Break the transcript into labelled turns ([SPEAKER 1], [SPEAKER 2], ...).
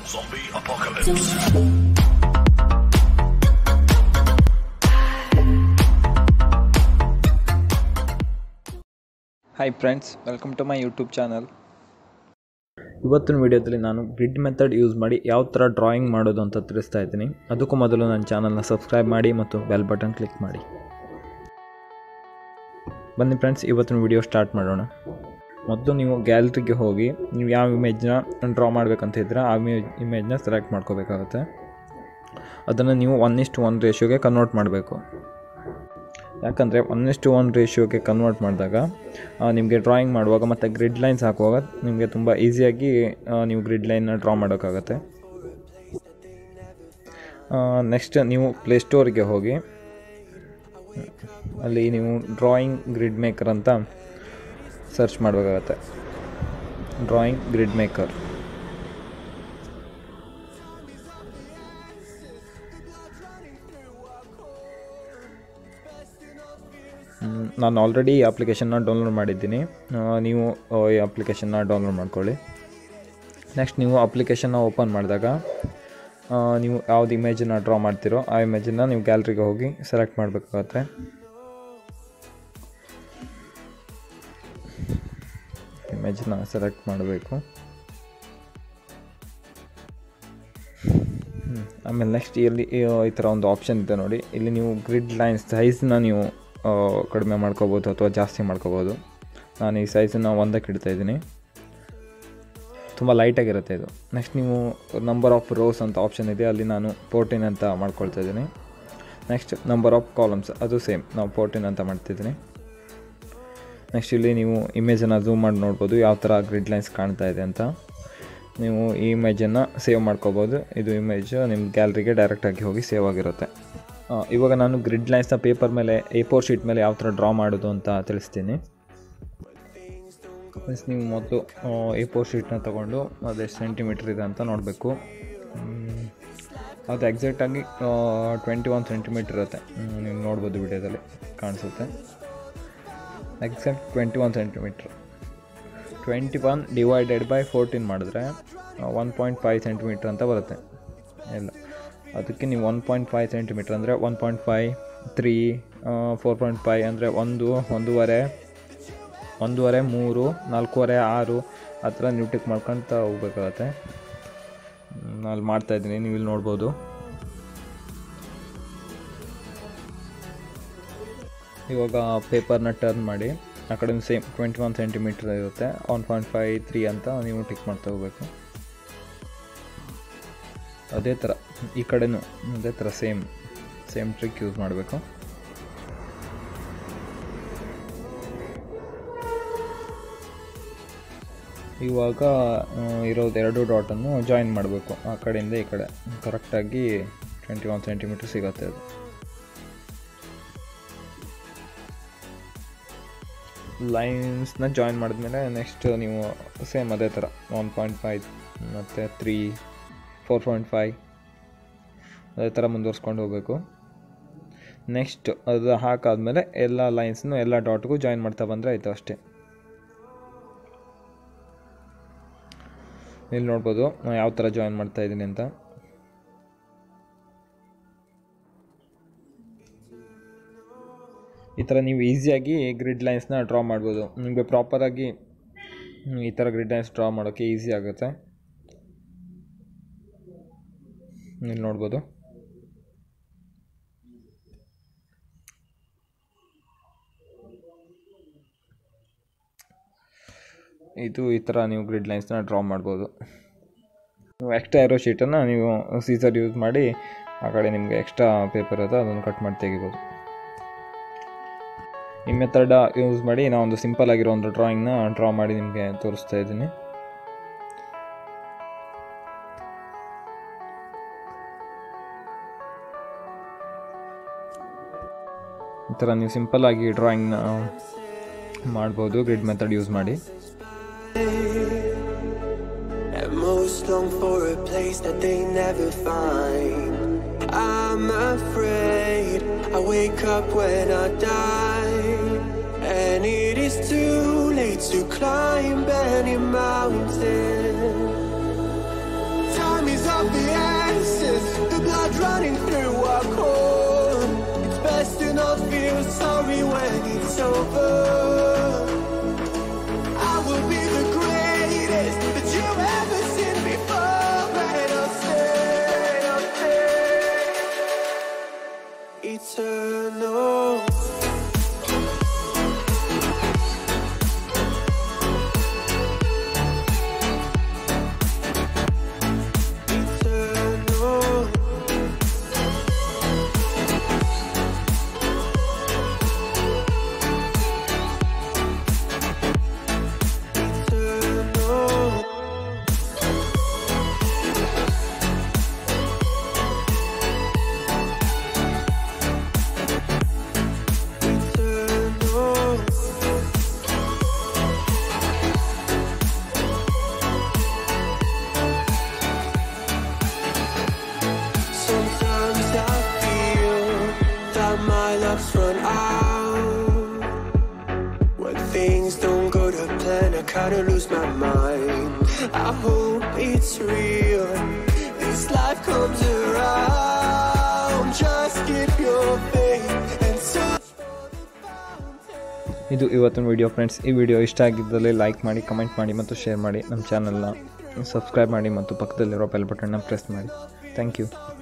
[SPEAKER 1] Zombie apocalypse.
[SPEAKER 2] Hi friends, welcome to my YouTube channel. ಇವತ್ತಿನ ವಿಡಿಯೋದಲ್ಲಿ ನಾನು ಗ್ರಿಡ್ ಮೆಥಡ್ ಯೂಸ್ ಮಾಡಿ ಯಾವ ಥರ ಡ್ರಾಯಿಂಗ್ ಮಾಡೋದು ಅಂತ ತಿಳಿಸ್ತಾ ಇದ್ದೀನಿ. ಅದಕ್ಕೂ ಮೊದಲು ನನ್ನ ಚಾನಲ್ನ ಸಬ್ಸ್ಕ್ರೈಬ್ ಮಾಡಿ ಮತ್ತು ಬೆಲ್ ಬಟನ್ ಕ್ಲಿಕ್ ಮಾಡಿ. ಬನ್ನಿ ಫ್ರೆಂಡ್ಸ್, ಇವತ್ತಿನ ವಿಡಿಯೋ ಸ್ಟಾರ್ಟ್ ಮಾಡೋಣ. ಮೊದಲು ನೀವು ಗ್ಯಾಲರಿಗೆ ಹೋಗಿ ನೀವು ಯಾವ ಇಮೇಜ್ನ ಡ್ರಾ ಮಾಡಬೇಕಂತ ಇದ್ದರೆ ಆ ಇಮೇಜ್ನ ಸೆಲೆಕ್ಟ್ ಮಾಡ್ಕೋಬೇಕಾಗುತ್ತೆ. ಅದನ್ನು ನೀವು 1:1 ರೇಷಿಯೋಗೆ ಕನ್ವರ್ಟ್ ಮಾಡಬೇಕು. ಯಾಕಂದರೆ 1:1 ರೇಷಿಯೋಗೆ ಕನ್ವರ್ಟ್ ಮಾಡಿದಾಗ ನಿಮಗೆ ಡ್ರಾಯಿಂಗ್ ಮಾಡುವಾಗ ಮತ್ತು ಗ್ರಿಡ್ ಲೈನ್ಸ್ ಹಾಕುವಾಗ ನಿಮಗೆ ತುಂಬ ಈಸಿಯಾಗಿ ನೀವು ಗ್ರಿಡ್ ಲೈನ್ನ ಡ್ರಾ ಮಾಡೋಕ್ಕಾಗತ್ತೆ. ನೆಕ್ಸ್ಟ್ ನೀವು ಪ್ಲೇಸ್ಟೋರಿಗೆ ಹೋಗಿ ಅಲ್ಲಿ ನೀವು ಡ್ರಾಯಿಂಗ್ ಗ್ರಿಡ್ ಮೇಕರ್ ಅಂತ ಸರ್ಚ್ ಮಾಡಬೇಕಾಗತ್ತೆ. Drawing grid maker. ನಾನು ಆಲ್ರೆಡಿ ಈ ಅಪ್ಲಿಕೇಶನ್ನ ಡೌನ್ಲೋಡ್ ಮಾಡಿದ್ದೀನಿ. ನೀವು ಈ ಅಪ್ಲಿಕೇಶನ್ನ ಡೌನ್ಲೋಡ್ ಮಾಡ್ಕೊಳ್ಳಿ. ನೆಕ್ಸ್ಟ್ ನೀವು ಅಪ್ಲಿಕೇಶನ್ನ ಓಪನ್ ಮಾಡಿದಾಗ ನೀವು ಯಾವ್ದು ಇಮೇಜನ್ನು ಡ್ರಾ ಮಾಡ್ತೀರೋ ಆ ಇಮೇಜನ್ನು ನೀವು ಗ್ಯಾಲರಿಗೆ ಹೋಗಿ ಸೆಲೆಕ್ಟ್ ಮಾಡಬೇಕಾಗತ್ತೆ. ಇಮೇಜನ್ನ ಸೆಲೆಕ್ಟ್ ಮಾಡಬೇಕು. ಆಮೇಲೆ ನೆಕ್ಸ್ಟ್ ಇಲ್ಲಿ ಈ ಥರ ಒಂದು ಆಪ್ಷನ್ ಇದೆ ನೋಡಿ. ಇಲ್ಲಿ ನೀವು ಗ್ರಿಡ್ ಲೈನ್ಸ್ ಸೈಜ್ನ ನೀವು ಕಡಿಮೆ ಮಾಡ್ಕೋಬೋದು ಅಥವಾ ಜಾಸ್ತಿ ಮಾಡ್ಕೋಬೋದು. ನಾನು ಈ ಸೈಜನ್ನು 1ಕ್ಕೆ ಇಡ್ತಾಯಿದ್ದೀನಿ. ತುಂಬ ಲೈಟಾಗಿರುತ್ತೆ ಇದು. ನೆಕ್ಸ್ಟ್ ನೀವು ನಂಬರ್ ಆಫ್ ರೋಸ್ ಅಂತ ಆಪ್ಷನ್ ಇದೆ, ಅಲ್ಲಿ ನಾನು 14 ಅಂತ ಮಾಡ್ಕೊಳ್ತಾ ಇದ್ದೀನಿ. ನೆಕ್ಸ್ಟ್ ನಂಬರ್ ಆಫ್ ಕಾಲಮ್ಸ್, ಅದು ಸೇಮ್ ನಾವು 14 ಅಂತ ಮಾಡ್ತಿದ್ದೀನಿ. ನೆಕ್ಸ್ಟ್ ಇಲ್ಲಿ ನೀವು ಇಮೇಜನ್ನು ಝೂಮ್ ಮಾಡಿ ನೋಡ್ಬೋದು ಯಾವ ಥರ ಗ್ರಿಡ್ ಲೈನ್ಸ್ ಕಾಣ್ತಾ ಇದೆ ಅಂತ. ನೀವು ಈ ಇಮೇಜನ್ನು ಸೇವ್ ಮಾಡ್ಕೋಬೋದು. ಇದು ಇಮೇಜ್ ನಿಮ್ಮ ಗ್ಯಾಲರಿಗೆ ಡೈರೆಕ್ಟಾಗಿ ಹೋಗಿ ಸೇವ್ ಆಗಿರುತ್ತೆ. ಇವಾಗ ನಾನು ಗ್ರಿಡ್ ಲೈನ್ಸ್ನ ಪೇಪರ್ ಮೇಲೆ A4 ಶೀಟ್ ಮೇಲೆ ಯಾವ ಥರ ಡ್ರಾ ಮಾಡೋದು ಅಂತ ತಿಳಿಸ್ತೀನಿ. ಮೀನ್ಸ್ ನೀವು ಮೊದಲು A4 ಶೀಟ್ನ ತೊಗೊಂಡು ಅದು ಎಷ್ಟು ಸೆಂಟಿಮೀಟ್ರ್ ಇದೆ ಅಂತ ನೋಡಬೇಕು. ಅದು ಎಕ್ಸಾಕ್ಟಾಗಿ 21 ಸೆಂಟಿಮೀಟ್ರ್ ಇರುತ್ತೆ. ನೀವು ನೋಡ್ಬೋದು ವಿಡಿಯೋದಲ್ಲಿ ಕಾಣಿಸುತ್ತೆ. Exact 21 centimetre. 21 ಡಿವೈಡೆಡ್ ಬೈ 14 ಮಾಡಿದ್ರೆ 1.5 ಸೆಂಟಿಮೀಟ್ರ್ ಅಂತ ಬರುತ್ತೆ. ಇಲ್ಲ, ಅದಕ್ಕೆ ನೀವು 1.5 ಸೆಂಟಿಮೀಟ್ರ್ ಅಂದರೆ 1.5, 3, 4.5 ಅಂದರೆ 1, 1.5, 3, 4.5, 6 ಆ ಥರ ನೀವು ಟಿಕ್ ಮಾಡ್ಕೊತ ಹೋಗ್ಬೇಕಾಗತ್ತೆ. ನಾನು ಮಾಡ್ತಾಯಿದ್ದೀನಿ, ನೀವು ಇಲ್ಲಿ ನೋಡ್ಬೋದು. ಇವಾಗ ಪೇಪರ್ನ ಟರ್ನ್ ಮಾಡಿ ಆ ಕಡೆ ಸೇಮ್ 21 ಸೆಂಟಿಮೀಟ್ರ್ ಇರುತ್ತೆ. 1.5, 3 ಅಂತ ನೀವು ಟಿಕ್ ಮಾಡ್ತಾ ಹೋಗಬೇಕು. ಅದೇ ಥರ ಈ ಕಡೆನೂ ಅದೇ ಥರ ಸೇಮ್ ಟ್ರಿಕ್ ಯೂಸ್ ಮಾಡಬೇಕು. ಇವಾಗ ಇರೋದು 2 ಡಾಟನ್ನು ಜಾಯಿನ್ ಮಾಡಬೇಕು. ಆ ಕಡೆಯಿಂದ ಈ ಕಡೆ ಕರೆಕ್ಟಾಗಿ 21 ಸೆಂಟಿಮೀಟ್ರ್ ಸಿಗುತ್ತೆ ಅದು. ಲೈನ್ಸ್ನ ಜಾಯಿನ್ ಮಾಡಿದ್ಮೇಲೆ ನೆಕ್ಸ್ಟ್ ನೀವು ಸೇಮ್ ಅದೇ ಥರ 1.5 ಮತ್ತು 3, 4.5 ಅದೇ ಥರ ಮುಂದುವರ್ಸ್ಕೊಂಡು ಹೋಗಬೇಕು. ನೆಕ್ಸ್ಟ್ ಅದು ಹಾಕಾದ್ಮೇಲೆ ಎಲ್ಲ ಲೈನ್ಸ್ನು ಎಲ್ಲ ಡಾಟ್ಗೂ ಜಾಯಿನ್ ಮಾಡ್ತಾ ಬಂದರೆ ಆಯಿತು, ಅಷ್ಟೇ. ಇಲ್ಲಿ ನೋಡ್ಬೋದು ನಾನು ಯಾವ ಥರ ಜಾಯಿನ್ ಮಾಡ್ತಾ ಇದ್ದೀನಿ ಅಂತ. ಈ ಥರ ನೀವು ಈಸಿಯಾಗಿ ಗ್ರಿಡ್ ಲೈನ್ಸ್ನ ಡ್ರಾ ಮಾಡ್ಬೋದು. ನಿಮಗೆ ಪ್ರಾಪರಾಗಿ ಈ ಥರ ಗ್ರಿಡ್ ಲೈನ್ಸ್ ಡ್ರಾ ಮಾಡೋಕ್ಕೆ ಈಸಿ ಆಗುತ್ತೆ. ಇಲ್ಲಿ ನೋಡ್ಬೋದು. ಇದು ಈ ಥರ ನೀವು ಗ್ರಿಡ್ ಲೈನ್ಸ್ನ ಡ್ರಾ ಮಾಡ್ಬೋದು. ನೀವು ಎಕ್ಸ್ಟ್ರಾ ಇರೋ ಶೀಟನ್ನು ನೀವು ಸೀಸರ್ ಯೂಸ್ ಮಾಡಿ ಆ ಕಡೆ ನಿಮಗೆ ಎಕ್ಸ್ಟ್ರಾ ಪೇಪರ್ ಇದೆ ಅದನ್ನು ಕಟ್ ಮಾಡಿ ತೆಗಿಬೋದು. ಈ ಮೆಥಡ್ ಯೂಸ್ ಮಾಡಿ ನಾನು ಒಂದು ಸಿಂಪಲ್ ಆಗಿರೋ ಒಂದು ಡ್ರಾಯಿಂಗ್ನ ಡ್ರಾ ಮಾಡಿ ನಿಮಗೆ ತೋರಿಸ್ತಾ ಇದ್ದೀನಿ. ಈ ಥರ ನೀವು ಸಿಂಪಲ್ ಆಗಿ ಡ್ರಾಯಿಂಗ್ನ ಮಾಡ್ಬೋದು ಗ್ರಿಡ್ ಮೆಥಡ್ ಯೂಸ್ ಮಾಡಿ.
[SPEAKER 3] Most long for a place that they never find. I'm afraid I wake up when I die, and it is too late to climb any mountain. Time is tell me when it's over. I will be the greatest that you've ever seen before, and I'll stay eternal. Sometimes I feel that my love's run out. When things don't go to plan, I kinda lose my mind. I hope it's real, this life comes around. Just keep your faith and search for the fountain.
[SPEAKER 2] ಇದು ಇವತ್ತಿನ video friends. ಈ video ಇಷ್ಟ ಆಗಿದ್ದಲ್ಲಿ like ಮಾಡಿ, comment ಮಾಡಿ ಮತ್ತು share ಮಾಡಿ. ನಮ್ಮ ಚಾನಲ್ನ ಸಬ್ಸ್ಕ್ರೈಬ್ ಮಾಡಿ ಮತ್ತು ಪಕ್ಕದಲ್ಲಿರೋ ಬೆಲ್ ಬಟನ್ನ ಪ್ರೆಸ್ ಮಾಡಿ. Thank you.